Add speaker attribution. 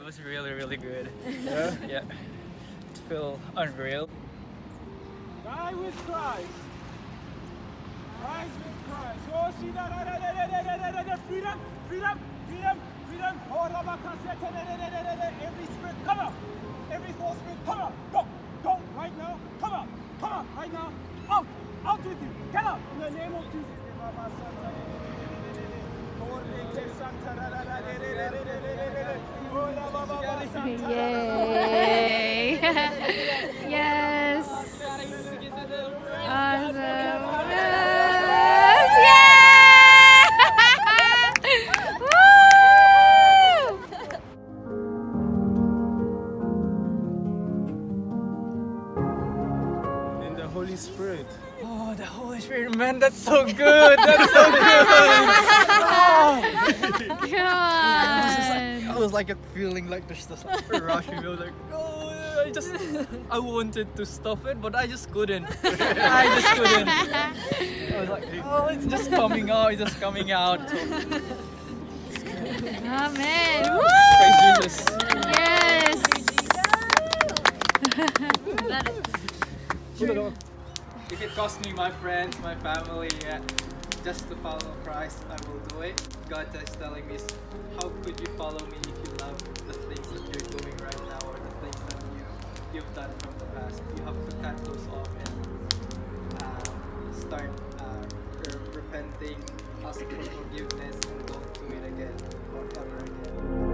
Speaker 1: was really, really good.
Speaker 2: Yeah?
Speaker 1: Yeah. It felt unreal.
Speaker 2: Die with Christ. Rise with Christ. Oh, see that? Freedom, freedom, freedom, freedom. Oh, every spirit, come out. Every false spirit, come out. Go, go, right now. Come out, right now. Out, out with you. Get out in the name of Jesus.
Speaker 3: Yay! Yes! Awesome! Yes! Yeah! Woo!
Speaker 2: And the Holy Spirit.
Speaker 1: Oh, the Holy Spirit, man, that's so good. That's so good.
Speaker 3: Come on!
Speaker 1: I was like feeling like there's just like a rush. I was like, oh, I wanted to stop it, but I just couldn't. I just couldn't. I was like, oh, it's just coming out. It's just coming out. So,
Speaker 3: Amen! Woo!
Speaker 1: praise Jesus.
Speaker 3: Yes!
Speaker 1: If it costs me my friends, my family, just to follow Christ, I will do it. God is telling me, how could you follow me if you love the things that you're doing right now or the things that you've done from the past? You have to cut those off and start repenting, asking for forgiveness, and don't do it again or ever again.